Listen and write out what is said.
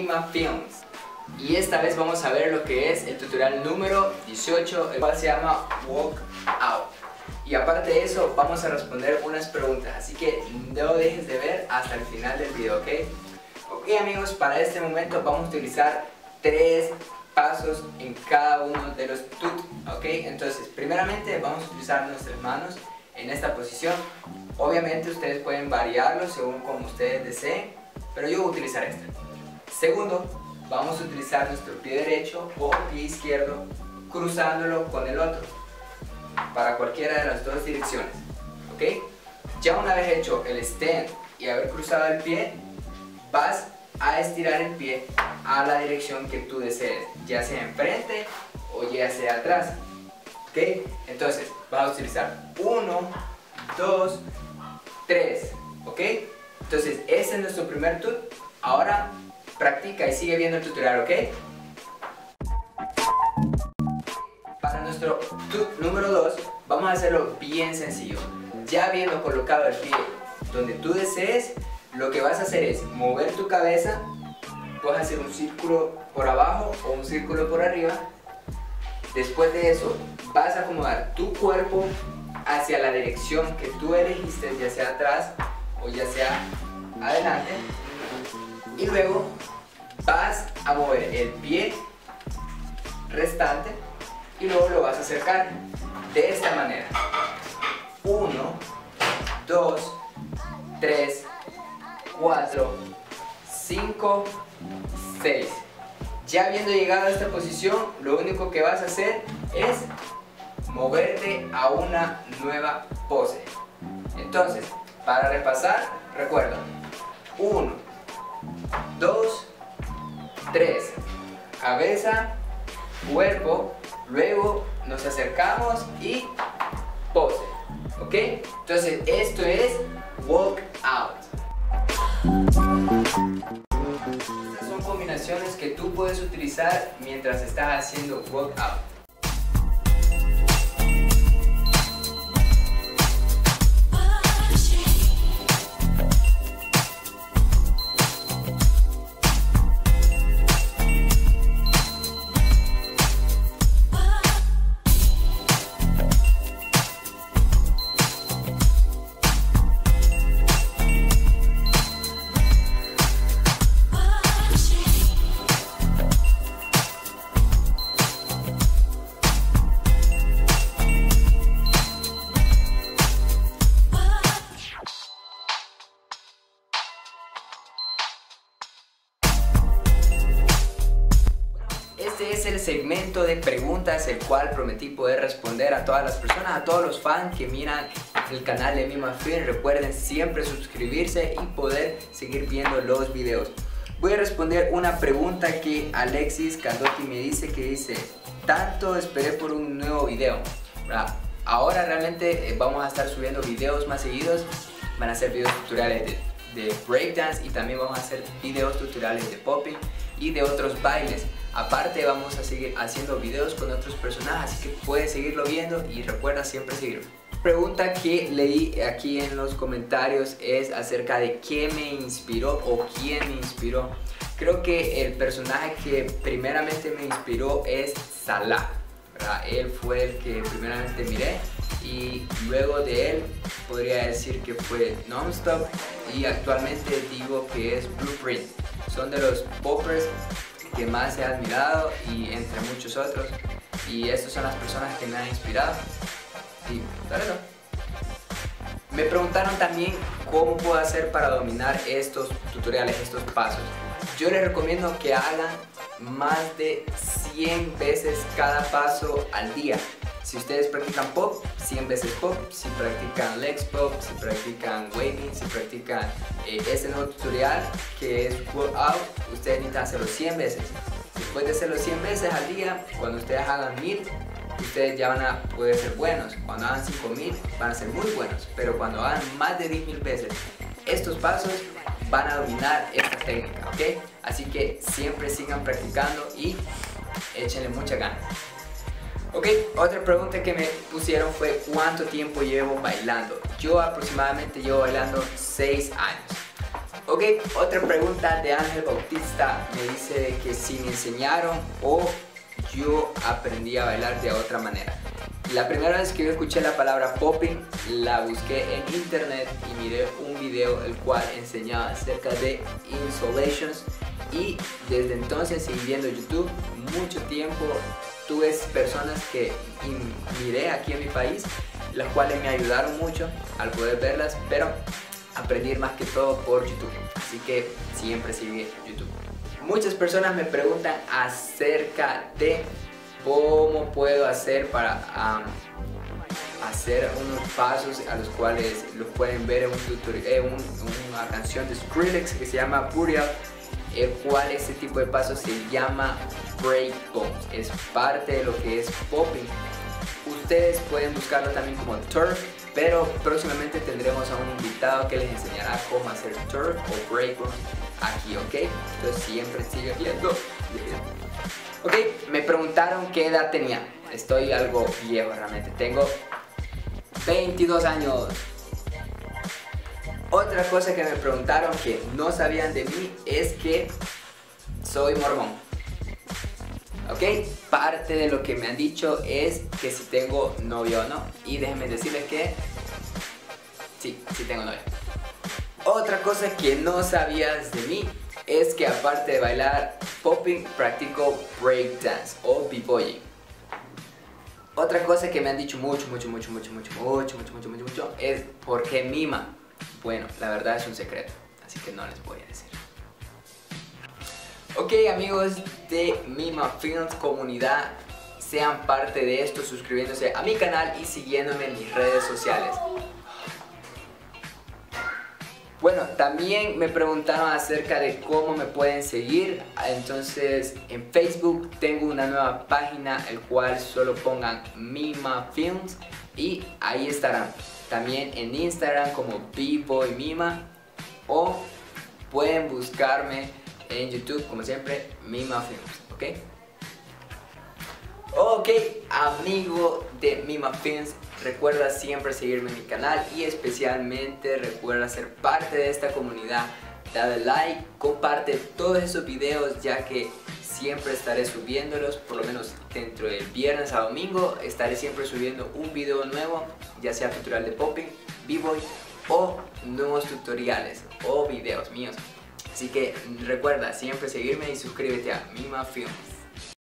Lima Films. Y esta vez vamos a ver lo que es el tutorial número 18, el cual se llama Walk Out. Y aparte de eso, vamos a responder unas preguntas, así que no dejes de ver hasta el final del video, ¿ok? Ok amigos, para este momento vamos a utilizar 3 pasos en cada uno de los tut, ¿ok? Entonces, primeramente vamos a utilizar nuestras manos en esta posición. Obviamente ustedes pueden variarlo según como ustedes deseen, pero yo voy a utilizar esta. Segundo, vamos a utilizar nuestro pie derecho o pie izquierdo cruzándolo con el otro para cualquiera de las dos direcciones, ¿ok? Ya una vez hecho el stand y haber cruzado el pie, vas a estirar el pie a la dirección que tú desees, ya sea enfrente o ya sea atrás, ¿ok? Entonces vas a utilizar 1, 2, 3, ¿ok? Entonces ese es nuestro primer tut. Ahora practica y sigue viendo el tutorial, ¿ok? Para nuestro tut número 2 vamos a hacerlo bien sencillo. Ya habiendo colocado el pie donde tú desees, lo que vas a hacer es mover tu cabeza, vas a hacer un círculo por abajo o un círculo por arriba. Después de eso vas a acomodar tu cuerpo hacia la dirección que tú elegiste, ya sea atrás o ya sea adelante, y luego vas a mover el pie restante y luego lo vas a acercar de esta manera. 1, 2, 3, 4, 5, 6. Ya habiendo llegado a esta posición, lo único que vas a hacer es moverte a una nueva pose. Entonces, para repasar, recuerda: 1, 2, 3, cabeza, cuerpo, luego nos acercamos y pose, ¿ok? Entonces esto es walk out. Estas son combinaciones que tú puedes utilizar mientras estás haciendo walk out. Este es el segmento de preguntas, el cual prometí poder responder a todas las personas, a todos los fans que miran el canal de Lima Film. Recuerden siempre suscribirse y poder seguir viendo los videos. Voy a responder una pregunta que Alexis Candotti me dice, que dice: tanto esperé por un nuevo video, ¿verdad? Ahora realmente vamos a estar subiendo videos más seguidos. Van a ser videos tutoriales de breakdance y también vamos a hacer videos tutoriales de popping y de otros bailes. Aparte vamos a seguir haciendo videos con otros personajes, así que puedes seguirlo viendo y recuerda siempre seguirme. Pregunta que leí aquí en los comentarios es acerca de qué me inspiró o quién me inspiró. Creo que el personaje que primeramente me inspiró es Salah, ¿verdad? Él fue el que primeramente miré y luego de él podría decir que fue Nonstop y actualmente digo que es Blueprint. Son de los poppers que más he admirado y entre muchos otros, y estas son las personas que me han inspirado. Y claro, me preguntaron también cómo puedo hacer para dominar estos tutoriales, estos pasos. Yo les recomiendo que hagan más de 100 veces cada paso al día. Si ustedes practican pop, 100 veces pop. Si practican legs pop, si practican waving, si practican este nuevo tutorial que es walk out, ustedes necesitan hacerlo 100 veces. Después de hacerlo 100 veces al día, cuando ustedes hagan 1000, ustedes ya van a poder ser buenos. Cuando hagan 5000 van a ser muy buenos, pero cuando hagan más de 10.000 veces estos pasos, van a dominar esta técnica, ¿ok? Así que siempre sigan practicando y échenle muchas ganas. Ok, otra pregunta que me pusieron fue ¿cuánto tiempo llevo bailando? Yo aproximadamente llevo bailando 6 años. Ok, otra pregunta de Ángel Bautista me dice que si me enseñaron o yo aprendí a bailar de otra manera. La primera vez que yo escuché la palabra popping la busqué en internet y miré un video el cual enseñaba acerca de insolations, y desde entonces seguí viendo YouTube mucho tiempo. Tuve personas que miré aquí en mi país, las cuales me ayudaron mucho al poder verlas, pero aprendí más que todo por YouTube, así que siempre sigue YouTube. Muchas personas me preguntan acerca de cómo puedo hacer para hacer unos pasos a los cuales los pueden ver en un tutorial, una canción de Skrillex que se llama Burial, el cual ese tipo de pasos se llama break bones, es parte de lo que es popping. Ustedes pueden buscarlo también como turf, pero próximamente tendremos a un invitado que les enseñará cómo hacer turf o break bones aquí, ¿ok? Entonces siempre sigue viendo. Ok, me preguntaron qué edad tenía. Estoy algo viejo realmente, tengo 22 años. Otra cosa que me preguntaron que no sabían de mí es que soy mormón. Ok, parte de lo que me han dicho es que si tengo novio o no, y déjenme decirles que sí tengo novio. Otra cosa que no sabías de mí es que aparte de bailar popping, practico breakdance o b-boying. Otra cosa que me han dicho mucho es ¿por qué mima? Bueno, la verdad es un secreto, así que no les voy a decir. Ok, amigos de Mima Films comunidad, sean parte de esto suscribiéndose a mi canal y siguiéndome en mis redes sociales. Bueno, también me preguntaron acerca de cómo me pueden seguir. Entonces en Facebook tengo una nueva página, el cual solo pongan Mima Films y ahí estarán. También en Instagram como B-Boy Mima, o pueden buscarme en YouTube como siempre Mima Films, ¿ok? Ok, amigo de Mima Films, recuerda siempre seguirme en mi canal y especialmente recuerda ser parte de esta comunidad. Dale like, comparte todos esos videos, ya que siempre estaré subiéndolos, por lo menos dentro del viernes a domingo estaré siempre subiendo un video nuevo, ya sea tutorial de popping, b-boy o nuevos tutoriales o videos míos. Así que recuerda siempre seguirme y suscríbete a Mima Films.